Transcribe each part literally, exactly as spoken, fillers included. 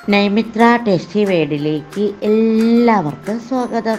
നൈമിത്ര tasty വേഡിലേക്ക് എല്ലാവർക്കും സ്വാഗതം.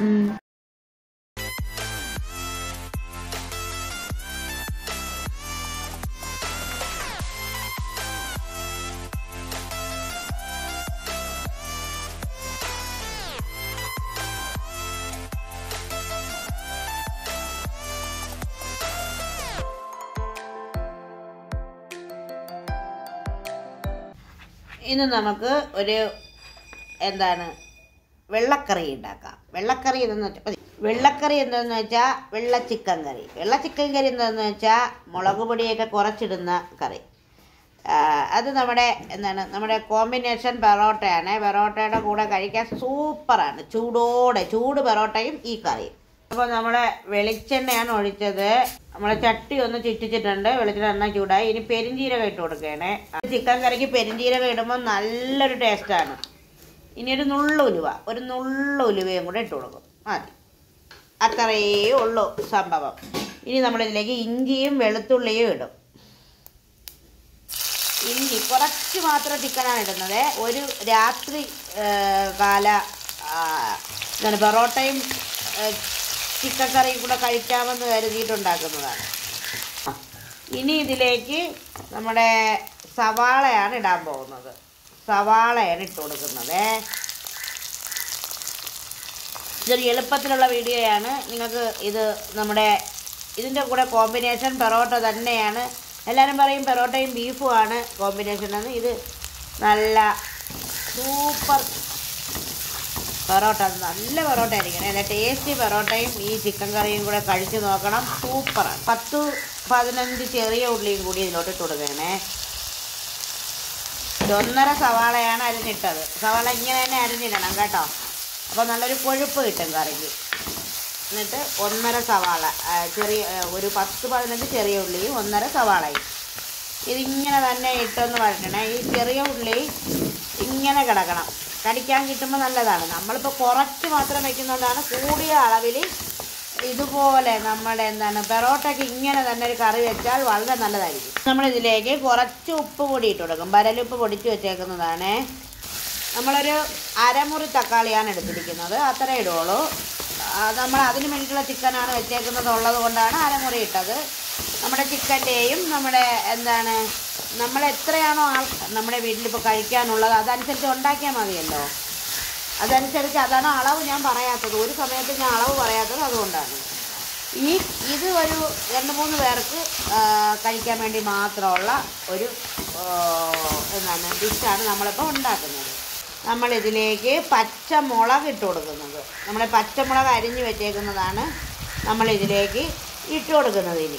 ഇന്ന് നമുക്ക് ഒരു എന്താണ് വെള്ളക്കറി ഉണ്ടാക്കാം. വെള്ളക്കറി എന്തെന്ന് വെച്ചാൽ വെള്ളക്കറി എന്താണെന്ന് വെച്ചാൽ വെള്ള ചിക്കൻ കറി. വെള്ള ചിക്കൻ കറി എന്താണെന്ന് വെച്ചാൽ മുളക് പൊടിയൊക്കെ കുറച്ചിടുന്ന കറി. അത് നമ്മുടെ എന്താണ് നമ്മുടെ കോമ്പിനേഷൻ പെറോട്ടയാണ്. പെറോട്ടയുടെ കൂടെ കഴിക്കാൻ സൂപ്പറാണ്. ചൂടോടെ ചൂട് പെറോട്ടയും ഈ കറിയും. അപ്പോൾ നമ്മുടെ വെളിച്ചെണ്ണയാണ് ഒഴിച്ചത്. നമ്മളെ ചട്ടി ഒന്ന് ചുറ്റിച്ചിട്ടുണ്ട്. വെളിച്ചെണ്ണ എണ്ണ ചൂടായി. ഇനി പെരിഞ്ചീരകം ഇട്ട് കൊടുക്കുകയാണേ. ചിക്കൻ കറിക്ക് പെരിഞ്ചീരകം ഇടുമ്പോൾ നല്ലൊരു ടേസ്റ്റാണ്. ഇനി ഒരു നുള്ള ഉലുവ ഒരു നുള്ള ഉലുവയും കൂടെ ഇട്ട് കൊടുക്കും. മതി, അത്രയേ ഉള്ളൂ സംഭവം. ഇനി നമ്മളിതിലേക്ക് ഇഞ്ചിയും വെളുത്തുള്ളിയും ഇടും. ഇഞ്ചി കുറച്ച് മാത്രം ചിക്കനാണ് ഇടുന്നത്. ഒരു രാത്രി കാല എന്താണ് പൊറോട്ടയും ചിക്കൻ കറിയും കൂടെ കഴിക്കാമെന്ന് കരുതിയിട്ടുണ്ടാക്കുന്നതാണ്. ഇനി ഇതിലേക്ക് നമ്മുടെ സവാളയാണ് ഇടാൻ പോകുന്നത്. സവാളയാണ് ഇട്ട് കൊടുക്കുന്നത്. ഇതൊരു എളുപ്പത്തിലുള്ള വീഡിയോയാണ്. നിങ്ങൾക്ക് ഇത് നമ്മുടെ ഇതിൻ്റെ കൂടെ കോമ്പിനേഷൻ പെറോട്ട തന്നെയാണ്. എല്ലാവരും പറയും പെറോട്ടയും ബീഫുമാണ് കോമ്പിനേഷൻ എന്ന്. ഇത് നല്ല സൂപ്പർ പൊറോട്ട, നല്ല പൊറോട്ട ആയിരിക്കണം. നല്ല ടേസ്റ്റി പൊറോട്ടയും ഈ ചിക്കൻ കറിയും കൂടെ കഴിച്ച് നോക്കണം. സൂപ്പറാണ്. പത്ത് പതിനഞ്ച് ചെറിയ ഉള്ളിയും കൂടി ഇതിലോട്ട് ഇട്ട് കൊടുക്കണേ. ഒന്നര സവാളയാണ് അരിഞ്ഞിട്ടത്. സവാള ഇങ്ങനെ തന്നെ അരിഞ്ഞിടണം കേട്ടോ. അപ്പോൾ നല്ലൊരു കൊഴുപ്പ് കിട്ടും കറിക്ക്. എന്നിട്ട് ഒന്നര സവാള ചെറിയ ഒരു പത്ത് പതിനഞ്ച് ചെറിയ ഉള്ളിയും ഒന്നര സവാളയും ഇതിങ്ങനെ തന്നെ ഇട്ടൊന്ന് വഴറ്റണേ. ഈ ചെറിയ ഉള്ളി ഇങ്ങനെ കിടക്കണം. കടിക്കാൻ കിട്ടുമ്പോൾ നല്ലതാണ്. നമ്മളിപ്പോൾ കുറച്ച് മാത്രം വയ്ക്കുന്നതുകൊണ്ടാണ്. കൂടിയ അളവിൽ ഇതുപോലെ നമ്മുടെ എന്താണ് പെറോട്ടയ്ക്ക് ഇങ്ങനെ തന്നെ ഒരു കറി വെച്ചാൽ വളരെ നല്ലതായിരിക്കും. നമ്മളിതിലേക്ക് കുറച്ച് ഉപ്പ് പൊടി ഇട്ട് കൊടുക്കും. വരലുപ്പ് പൊടിച്ച് വെച്ചേക്കുന്നതാണ്. നമ്മളൊരു അരമുറി തക്കാളിയാണ് എടുത്തിരിക്കുന്നത്. അത്ര ഇടുള്ളൂ. നമ്മൾ അതിന് വേണ്ടിയിട്ടുള്ള ചിക്കനാണ് വെച്ചേക്കുന്നത് ഉള്ളത് കൊണ്ടാണ് അരമുറി ഇട്ടത്. നമ്മുടെ ചിക്കൻ്റെയും നമ്മുടെ എന്താണ് നമ്മൾ എത്രയാണോ ആൾ നമ്മുടെ വീട്ടിലിപ്പോൾ കഴിക്കാനുള്ളത് അതനുസരിച്ച് ഉണ്ടാക്കിയാൽ മതിയല്ലോ. അതനുസരിച്ച് അതാണ് അളവ് ഞാൻ പറയാത്തത്. ഒരു സമയത്ത് ഞാൻ അളവ് പറയാത്തത് അതുകൊണ്ടാണ്. ഈ ഇത് ഒരു രണ്ട് മൂന്ന് പേർക്ക് കഴിക്കാൻ വേണ്ടി മാത്രമുള്ള ഒരു എന്താണ് ഡിഷാണ് നമ്മളിപ്പോൾ ഉണ്ടാക്കുന്നത്. നമ്മളിതിലേക്ക് പച്ചമുളക് ഇട്ട് കൊടുക്കുന്നത്. നമ്മുടെ പച്ചമുളക് അരിഞ്ഞ് വെച്ചേക്കുന്നതാണ് നമ്മളിതിലേക്ക് ഇട്ട് കൊടുക്കുന്നത്. ഇനി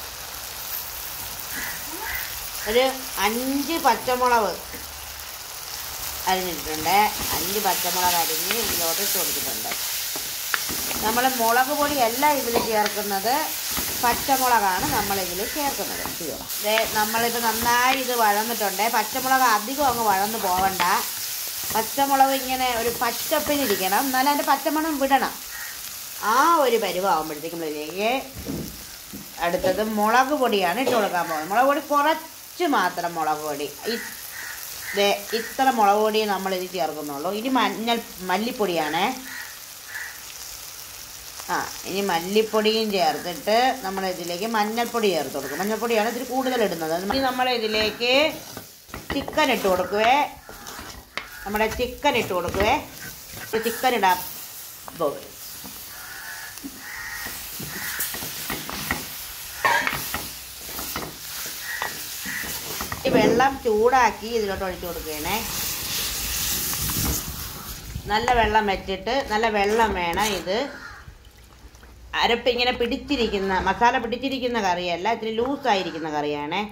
ഒരു അഞ്ച് പച്ചമുളക് അരിഞ്ഞിട്ടുണ്ട്. അഞ്ച് പച്ചമുളക് അരിഞ്ഞ് ഇതിലോട്ട് ഇട്ട് കൊടുത്തിട്ടുണ്ട്. നമ്മൾ മുളക് പൊടിയല്ല ഇതിൽ ചേർക്കുന്നത്, പച്ചമുളകാണ് നമ്മളിതിൽ ചേർക്കുന്നത്. ഇതേ നമ്മളിപ്പോൾ നന്നായി ഇത് വഴന്നിട്ടുണ്ട്. പച്ചമുളക് അധികം അങ്ങ് വഴന്ന് പോവണ്ട. പച്ചമുളക് ഇങ്ങനെ ഒരു പച്ചപ്പിനിരിക്കണം. എന്നാലും അതിൻ്റെ പച്ചമണം വിടണം. ആ ഒരു പരുവാകുമ്പോഴത്തേക്കും ഇതിലേക്ക് അടുത്തത് മുളക് പൊടിയാണ് ഇട്ട് കൊടുക്കാൻ പോകുന്നത്. മുളക് പൊടി കുറച്ച് മാത്രം മുളക് പൊടി. ഇതേ ഇത്ര മുളക് പൊടി നമ്മളിത് ചേർക്കുന്നുള്ളൂ. ഇനി മഞ്ഞൾ മല്ലിപ്പൊടിയാണ്. ആ ഇനി മല്ലിപ്പൊടിയും ചേർത്തിട്ട് നമ്മളിതിലേക്ക് മഞ്ഞൾപ്പൊടി ചേർത്ത് കൊടുക്കും. മഞ്ഞൾപ്പൊടിയാണ് ഇതിൽ കൂടുതൽ ഇടുന്നത്. ഇനി നമ്മളിതിലേക്ക് ചിക്കൻ ഇട്ട് കൊടുക്കുവേ. നമ്മുടെ ചിക്കൻ ഇട്ട് കൊടുക്കുവേ. ചിക്കൻ ഇടാൻ പോകും. വെള്ളം ചൂടാക്കി ഇതിലോട്ട് ഒഴിച്ചു കൊടുക്കുകയാണേ. നല്ല വെള്ളം വെച്ചിട്ട് നല്ല വെള്ളം വേണം. ഇത് അരപ്പ് ഇങ്ങനെ പിടിച്ചിരിക്കുന്ന മസാല പിടിച്ചിരിക്കുന്ന കറിയല്ല, ഇത്തിരി ലൂസായിരിക്കുന്ന കറിയാണേ.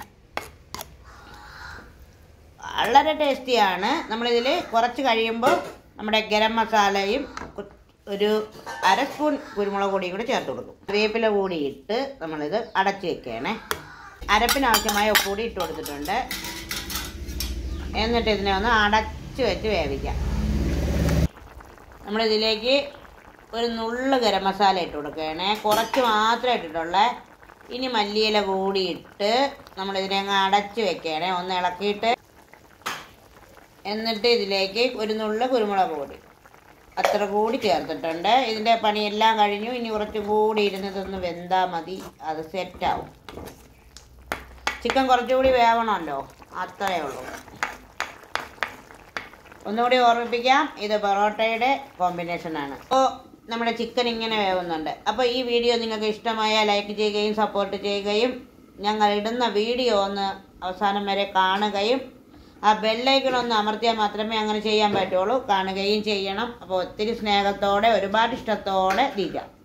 വളരെ ടേസ്റ്റിയാണ്. നമ്മളിതിൽ കുറച്ച് കഴിയുമ്പോൾ നമ്മുടെ ഗരം മസാലയും ഒരു അര സ്പൂൺ കുരുമുളക് പൊടിയും കൂടി ചേർത്ത് കൊടുക്കും. വേപ്പില കൂടി ഇട്ട് നമ്മളിത് അടച്ച് വെക്കുകയാണേ. അരപ്പിനാവശ്യമായ ഉപ്പ് കൂടി ഇട്ട് കൊടുത്തിട്ടുണ്ട്. എന്നിട്ട് ഇതിനെ ഒന്ന് അടച്ച് വെച്ച് വേവിക്കാം. നമ്മളിതിലേക്ക് ഒരു നുള്ള് ഗരം മസാല ഇട്ട് കൊടുക്കുകയാണേ. കുറച്ച് മാത്രമേ ഇട്ടിട്ടുള്ളേ. ഇനി മല്ലിയില കൂടി ഇട്ട് നമ്മളിതിനെ അങ്ങ് അടച്ച് വെക്കുകയാണേ. ഒന്ന് ഇളക്കിയിട്ട് എന്നിട്ട് ഇതിലേക്ക് ഒരു നുള്ള് കുരുമുളക് പൊടി അത്ര കൂടി ചേർത്തിട്ടുണ്ട്. ഇതിൻ്റെ പണിയെല്ലാം കഴിഞ്ഞു. ഇനി കുറച്ചും കൂടി ഇരുന്നതൊന്ന് വെന്താൽ മതി, അത് സെറ്റാവും. ചിക്കൻ കുറച്ചുകൂടി വേവണമല്ലോ, അത്രയേ ഉള്ളൂ. ഒന്നുകൂടി ഓർമ്മിപ്പിക്കാം, ഇത് പൊറോട്ടയുടെ കോമ്പിനേഷനാണ്. അപ്പോൾ നമ്മുടെ ചിക്കൻ ഇങ്ങനെ വേവുന്നുണ്ട്. അപ്പോൾ ഈ വീഡിയോ നിങ്ങൾക്ക് ഇഷ്ടമായാൽ ലൈക്ക് ചെയ്യുകയും സപ്പോർട്ട് ചെയ്യുകയും ഞങ്ങൾ ഇടുന്ന വീഡിയോ ഒന്ന് അവസാനം വരെ കാണുകയും ആ ബെല്ലൈക്കൺ ഒന്ന് അമർത്തിയാൽ മാത്രമേ അങ്ങനെ ചെയ്യാൻ പറ്റുള്ളൂ. കാണുകയും ചെയ്യണം. അപ്പോൾ ഒത്തിരി സ്നേഹത്തോടെ ഒരുപാട് ഇഷ്ടത്തോടെ ദീജ.